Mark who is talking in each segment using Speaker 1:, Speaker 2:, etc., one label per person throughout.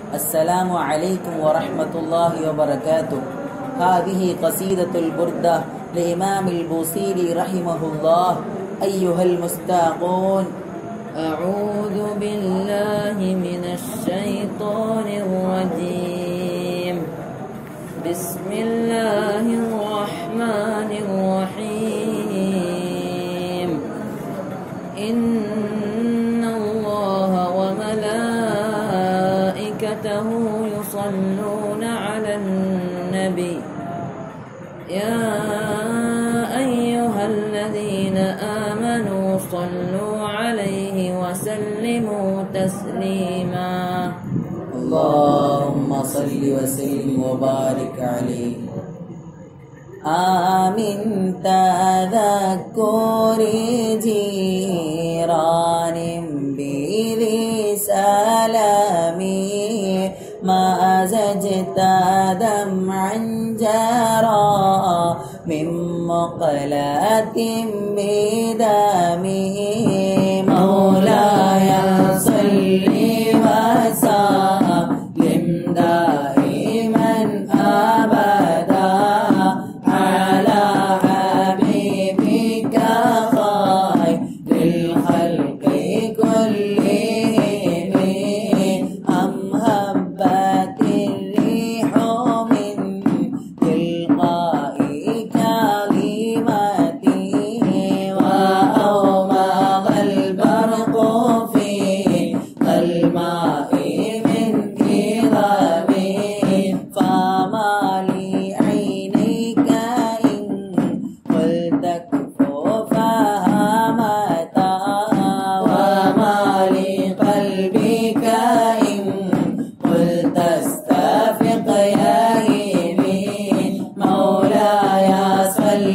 Speaker 1: السلام عليكم ورحمة الله وبركاته. هذه قصيدة البردة لإمام البوصيري رحمه الله. أيها المستاقون،
Speaker 2: أعوذ بالله من الشيطان الرجيم. بسم الله الرحمن الرحيم. إن الله وملائكته يصلون على النبي يا أيها الذين آمنوا صلوا عليه وسلموا تسليما.
Speaker 1: اللهم صل وسلم وبارك عليه. آمن تذكر جيران بذي سلامي ما زجت دمعا جرى من مقلة بدمي. مولاي صل وسلم دائما أبدا على حبيبك خير الخلق كلهم. أم هبت الريح من تلقاء كلمتي وأومض البرق في الماء من كظمي. فما لعينيك إن قلت كفوفها متى وما لقلبك إن قلت استفق يا يمين. مولاي صل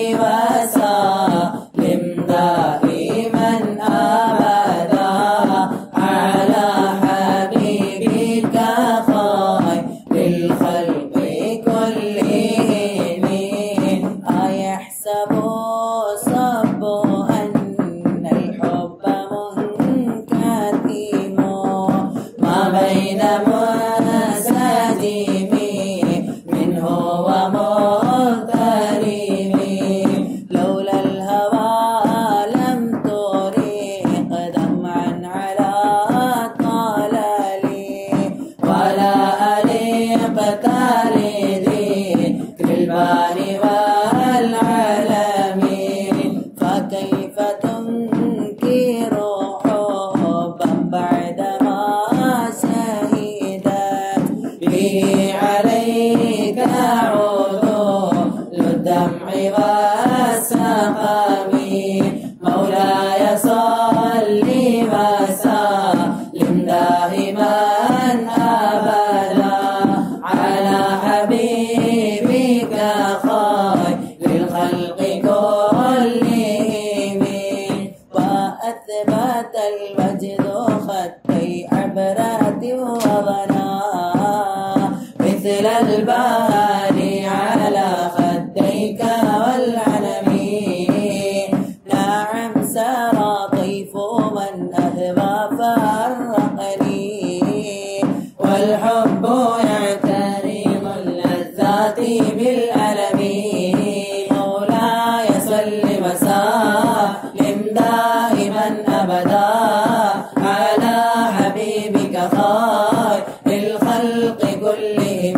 Speaker 1: وسلم دائما أبدا على حبيبك خير الخلق كلهم. أيحسب الصب أن الحب منكتم ما بين منسجم منه ومغترم. لولا الهوى لم تريق دمعا على طلالي ولا أليقت لذكر الباري والعالمين. فكيف تنكر حبا بعدما شهدت به عليك عذول الدمع والسقم. مولاي صل وسلم دائما أبدا على حبيبك خير الخلق كلهم. وأثبت المجد خطي عبرات وظنا مثل البهار على خديك والعلم. نعم سرى طيف من أهوى فأرقني والحب يعترض اللذات بالألم. مولاي صل وسلم دائما أبدا على حبيبك خير الخلق كلهم.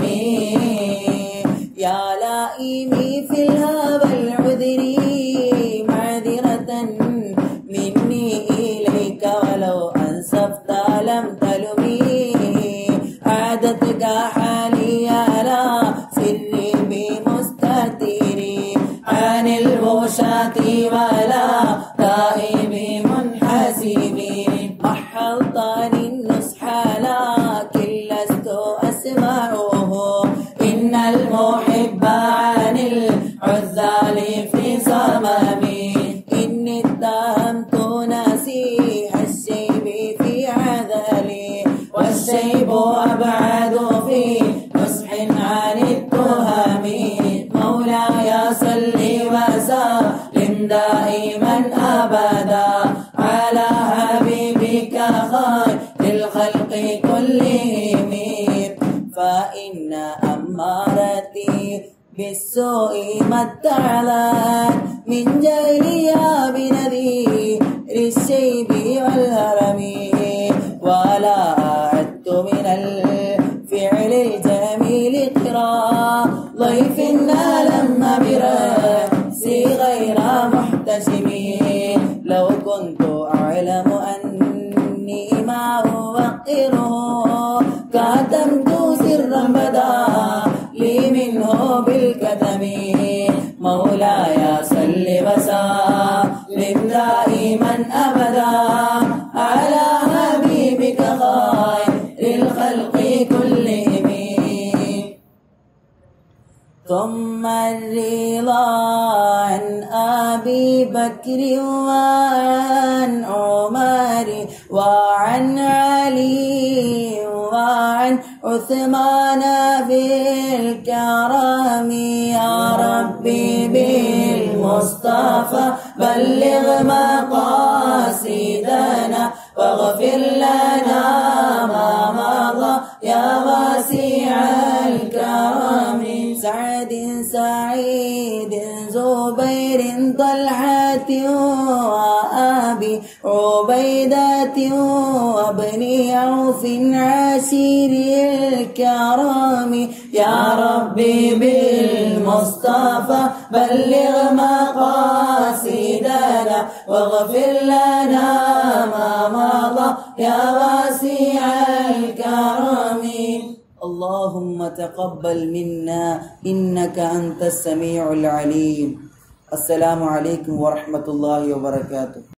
Speaker 1: يا لائمي في الهوى العذري معذرة مني إليك ولو أنصفت لم تلمي. عادتك حالي على سري بمستتيري عن الوشاة ولا تائب منحسب. محلطني النصح لكن لست أسمعه. إن المحب عن العذال في صممي. إني اتهمت نسيح الشيب في عذلي والشيب أبعد في نصح عن التهم. مولاي صل وسلم دائما أبدا على حبيبك خير الخلق كلهم. كلهم فإن أمارتي بالسوء ما اتعظت من جهلها بنذير الشيب والهرم ولا أعدت من الفعل الجميل قراء ضيف لم برأسي غير محتشم لو كنت أعلم أني ما أوقره كتمت سرا بدا لي منه بالكتم مولاي صل وسلم دائما أبدا على حبيبك خير الخلق كلهم ثم الرضا عن أبي بكر وعن عمر وعن علي وعن عثمان بالكرم يا ربي بالمصطفى بلغ مقاصدنا واغفر لنا ما مضى يا واسع الكرم سعد سعيد زبير طلحة وأبي عبيدة وابن عوف عسير الكرام يا ربي بالمصطفى بلغ مقاصدنا واغفر لنا ما مضى يا واسع الكرم اللهم تقبل منا إنك أنت السميع العليم. السلام عليكم ورحمة الله وبركاته.